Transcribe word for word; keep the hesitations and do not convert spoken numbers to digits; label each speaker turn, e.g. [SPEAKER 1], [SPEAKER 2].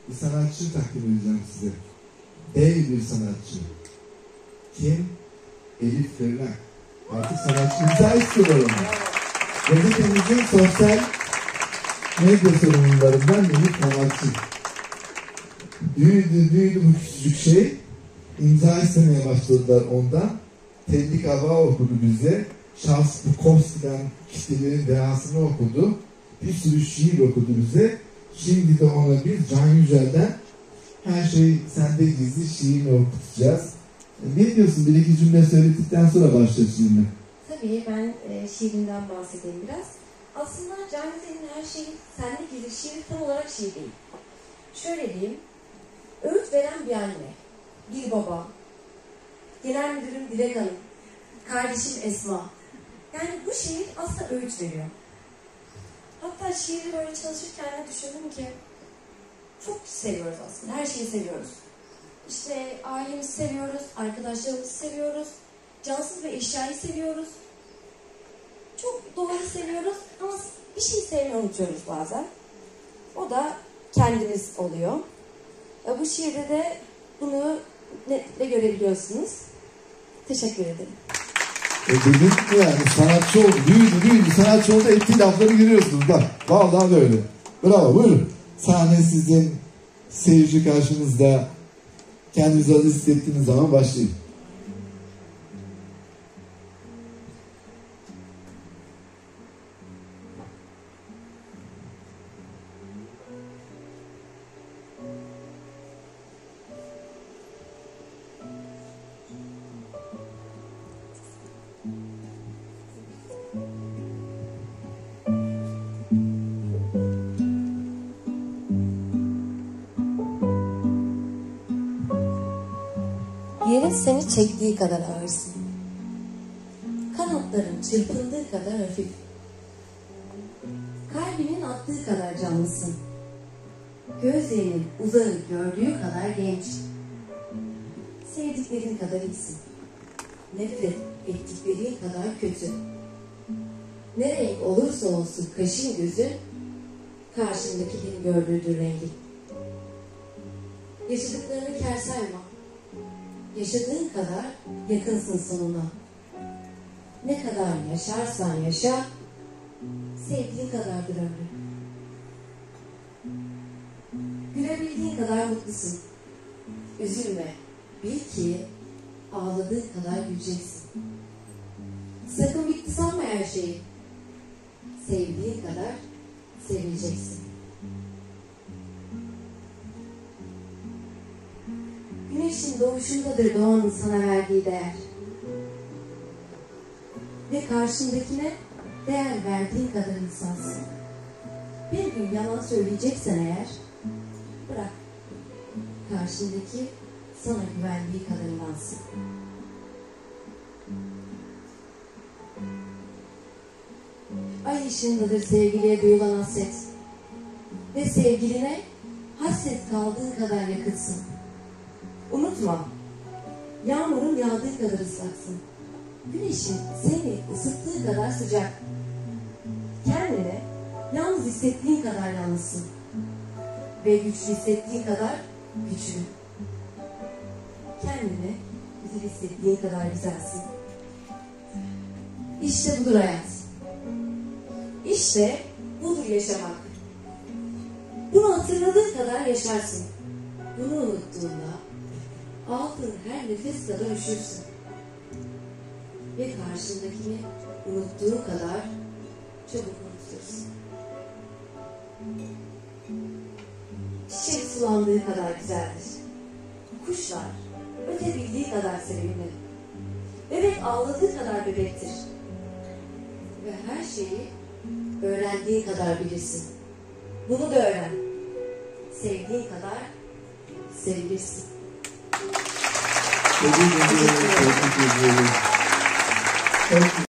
[SPEAKER 1] bir sanatçı takdim edeceğim size. Dev bir sanatçı. Kim? Elif Kırnak. Artık sanatçı imza istiyorlar onu. Gazetemizin sosyal medya sorumlularından Elif Kırnakçı. Büyüdü, büyüdü bu küçücük şey. İmza istemeye başladılar ondan. Tedrik Hava okudu bize. Charles Bukowski'den kitlerin dehasını okudu. Bir sürü şiir okudu bize. Şimdi de ona biz Can Yücel'den Her Şey Sende Gizli şiirini okutacağız. Ne diyorsun? Bir iki cümle söyledikten sonra başla şimdi.
[SPEAKER 2] Tabii ben e, şiirinden bahsedeyim biraz. Aslında Can Yücel'in Her Şey Sende Gizli şiiri tam olarak şiir değil. Şöyle diyeyim. Öğüt veren bir anne, bir baba, genel müdürüm Dilek Hanım, kardeşim Esma. Yani bu şiir aslında öğüt veriyor. Hatta şiiri böyle çalışırken de düşündüm ki çok seviyoruz aslında. Her şeyi seviyoruz. İşte ailemizi seviyoruz, arkadaşlarımızı seviyoruz, cansız ve eşyayı seviyoruz. Çok doğayı seviyoruz ama bir şey sevmeyi unutuyoruz bazen. O da kendimiz oluyor. Bu şiirde de bunu netle görebiliyorsunuz. Teşekkür ederim.
[SPEAKER 1] E dedim ki yani sanatçı oldu, büyüdü büyüdü, sanatçı oldu, ettiği lafları görüyorsunuz bak. Vallahi böyle. Bravo, buyurun. Sahne sizin, seyirci karşınızda. Kendinizi aziz hissettiğiniz zaman başlayın.
[SPEAKER 2] Yerin seni çektiği kadar ağırsın. Kanatların çırpındığı kadar hafif. Kalbinin attığı kadar canlısın. Gözlerinin uzağı gördüğü kadar genç. Sevdiklerin kadar iyisin. Nefret ettiklerin kadar kötü. Ne renk olursa olsun kaşın gözün, karşındakinin gördüğü rengi. Yaşadıklarını kâr sayma. Yaşadığın kadar yakınsın sonuna. Ne kadar yaşarsan yaşa, sevdiğin kadardır ömrün. Gülebildiğin kadar mutlusun. Üzülme, bil ki ağladığın kadar güleceksin. Sakın bitti sanma her şeyi. Sevdiğin kadar sevileceksin. Güneşin doğuşundadır doğanın sana verdiği değer. Ve karşındakine değer verdiğin kadar insansın. Bir gün yalan söyleyeceksen eğer, bırak. Karşındaki sana güvendiği kadar inansın. Ay ışığındadır sevgiliye duyulan hasret. Ve sevgiline hasret kaldığın kadar yakınsın. Unutma, yağmurun yağdığı kadar ıslaksın. Güneşin seni ısıttığı kadar sıcak. Kendini yalnız hissettiğin kadar yalnızsın. Ve güçlü hissettiğin kadar güçlü. Kendini güzel hissettiğin kadar güzelsin. İşte budur hayat. İşte budur yaşamak. Bunu hatırladığın kadar yaşarsın. Bunu unuttuğunda aldığın her nefes kadar üşürsün. Ve karşındakini unuttuğun kadar çabuk unutursun. Çiçek sulandığı kadar güzeldir. Kuşlar ötebildiği kadar sevimli. Bebek ağladığı kadar bebektir. Ve her şeyi öğrendiğin kadar bilirsin. Bunu da öğren. Sevdiğin kadar sevilirsin.
[SPEAKER 1] Teşekkür ederim. Teşekkür ederim.